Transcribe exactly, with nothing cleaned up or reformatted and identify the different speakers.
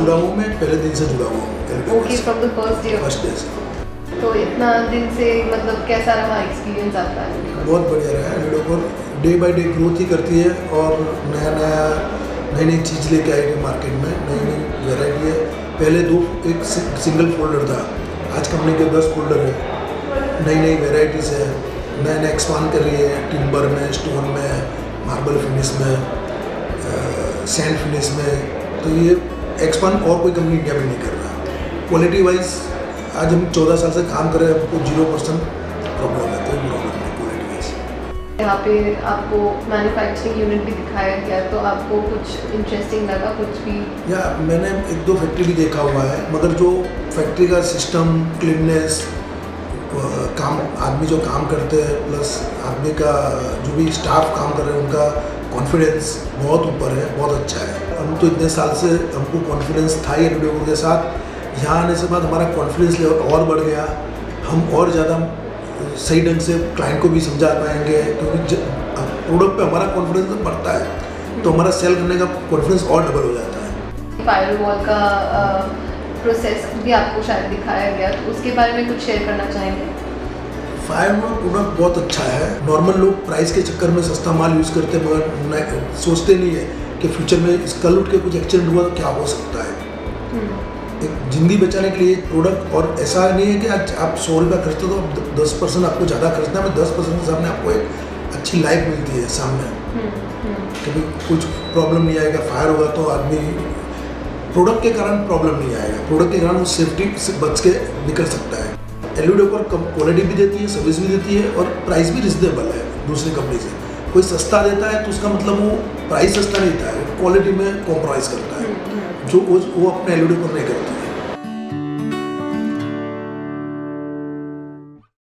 Speaker 1: जुड़ा हूँ, मैं पहले दिन से जुड़ा हुआ हूँ।
Speaker 2: Okay, from the first day.
Speaker 1: First day से।
Speaker 2: तो इतना दिन से मतलब कैसा रहा एक्सपीरियंस आपका?
Speaker 1: बहुत बढ़िया रहा है। एलुडियोकोर डे बाय डे ग्रोथ ही करती है और नया नया नई नई चीज़ लेके आएगी मार्केट में, नई नई वेराइटी है। पहले दो एक सिंगल फोल्डर था, आज कंपनी के दस फोल्डर है, नई नई वेराइटीज़ है, नया नया एक्सपांड कर रही है, टिम्बर में, स्टोन में, मार्बल फिनिश में, सैंड फिनिश में। तो ये एक्सपांड और कोई कंपनी इंडिया में नहीं कर रहा। क्वालिटी वाइज आज हम चौदह साल से काम कर रहे हैं, हमको जीरो परसेंट प्रॉब्लम है, कोई प्रॉब्लम नहीं क्वालिटी वाइज।
Speaker 2: यहाँ पे आपको मैन्युफैक्चरिंग यूनिट भी दिखाया गया, तो आपको कुछ इंटरेस्टिंग लगा कुछ भी?
Speaker 1: या मैंने एक दो फैक्ट्री भी देखा हुआ है, मगर जो फैक्ट्री का सिस्टम, क्लीननेस, काम, आदमी जो काम करते हैं प्लस आदमी का जो भी स्टाफ काम कर रहे हैं उनका कॉन्फिडेंस बहुत ऊपर है, बहुत अच्छा है। हम तो इतने साल से हमको कॉन्फिडेंस था ही एलुडियोकोर के साथ। यहाँ आने से बाद हमारा कॉन्फिडेंस लेवल और बढ़ गया, हम और ज़्यादा सही ढंग से क्लाइंट को भी समझा पाएंगे, क्योंकि प्रोडक्ट पे हमारा कॉन्फिडेंस तो बढ़ता है तो हमारा सेल करने का कॉन्फिडेंस और डबल हो जाता है।
Speaker 2: फायरवॉल का प्रोसेस भी आपको शायद दिखाया गया, तो उसके बारे में कुछ शेयर करना चाहेंगे?
Speaker 1: फायरवॉल प्रोडक्ट बहुत अच्छा है। नॉर्मल लोग प्राइस के चक्कर में सस्ता माल यूज़ करते हैं, मगर सोचते नहीं है कि फ्यूचर में इस कल उठ के कुछ एक्सीडेंट हुआ तो क्या हो सकता है। एक जिंदगी बचाने के लिए प्रोडक्ट, और ऐसा नहीं है कि आज आप सौ रुपया खर्चते तो आप दस परसेंट आपको ज़्यादा खर्चना है, दस परसेंट के सामने आपको एक अच्छी लाइफ मिलती है सामने। कभी कुछ प्रॉब्लम नहीं आएगा, फायर होगा तो आदमी प्रोडक्ट के कारण प्रॉब्लम नहीं आएगा, प्रोडक्ट के कारण वो सेफ्टी से बच के निकल सकता है। एलुडियोकोर क्वालिटी भी देती है, सर्विस भी देती है और प्राइस भी रिजनेबल है दूसरी कंपनी से। कोई सस्ता देता है तो उसका मतलब वो प्राइस सस्ता नहीं था, क्वालिटी में कॉम्प्रोमाइज़ करता है, जो वो अपने एलुडियोकोर नहीं करती है।